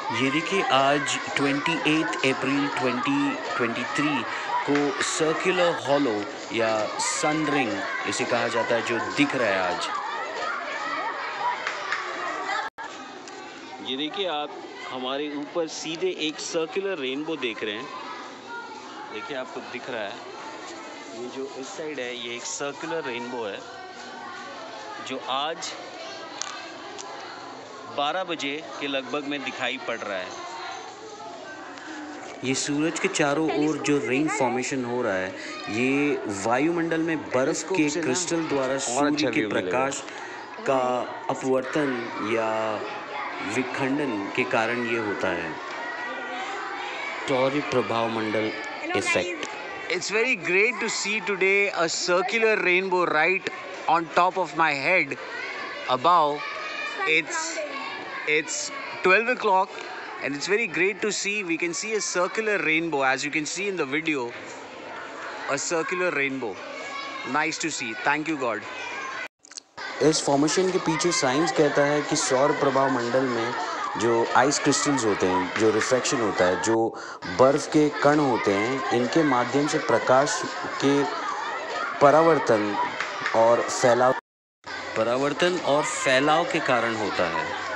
ये देखिए आज 28 अप्रैल 2023 को सर्कुलर हॉलो या सन रिंग इसे कहा जाता है जो दिख रहा है आज। ये देखिए आप हमारे ऊपर सीधे एक सर्कुलर रेनबो देख रहे हैं। देखिए आपको दिख रहा है ये जो इस साइड है ये एक सर्कुलर रेनबो है जो आज 12 बजे के लगभग में दिखाई पड़ रहा है। ये सूरज के चारों ओर जो रिंग फॉर्मेशन हो रहा है ये वायुमंडल में बर्फ के क्रिस्टल द्वारा सूर्य के प्रकाश का अपवर्तन या विखंडन के कारण ये होता है। टॉरी प्रभाव मंडल effect. It's very great to see today a circular rainbow right on top of my head. Above, it's 12 o'clock and it's very great to see. We can see a circular rainbow, as you can see in the video. A circular rainbow. Nice to see. Thank you God. इस formation के पीछे science कहता है कि सौर प्रभाव मंडल में जो आइस क्रिस्टल्स होते हैं, जो रिफ्रैक्शन होता है, जो बर्फ़ के कण होते हैं, इनके माध्यम से प्रकाश के परावर्तन और फैलाव के कारण होता है।